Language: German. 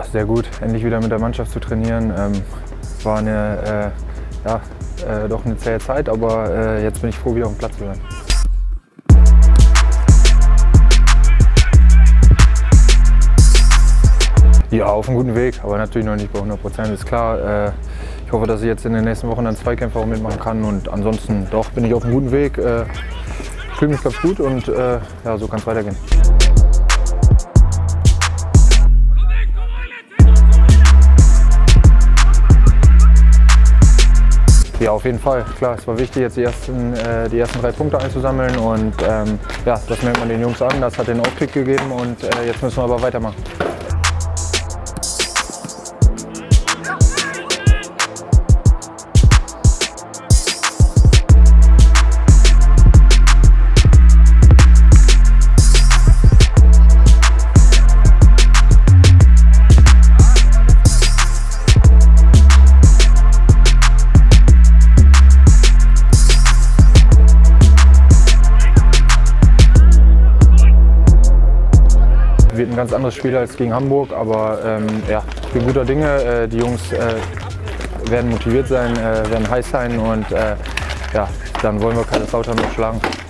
sehr gut. Endlich wieder mit der Mannschaft zu trainieren. War eine, doch eine zähe Zeit, aber jetzt bin ich froh, wieder auf dem Platz zu sein. Ja, auf einem guten Weg, aber natürlich noch nicht bei 100%, ist klar. Ich hoffe, dass ich jetzt in den nächsten Wochen dann Zweikämpfe auch mitmachen kann und ansonsten doch bin ich auf einem guten Weg. Fühle mich ganz gut und ja, so kann es weitergehen. Ja, auf jeden Fall. Klar, es war wichtig, jetzt die ersten 3 Punkte einzusammeln und ja, das merkt man den Jungs an, das hat den Aufkick gegeben und jetzt müssen wir aber weitermachen. Wird ein ganz anderes Spiel als gegen Hamburg, aber ja, ich bin guter Dinge. Die Jungs werden motiviert sein, werden heiß sein und ja, dann wollen wir Kaiserslautern noch schlagen.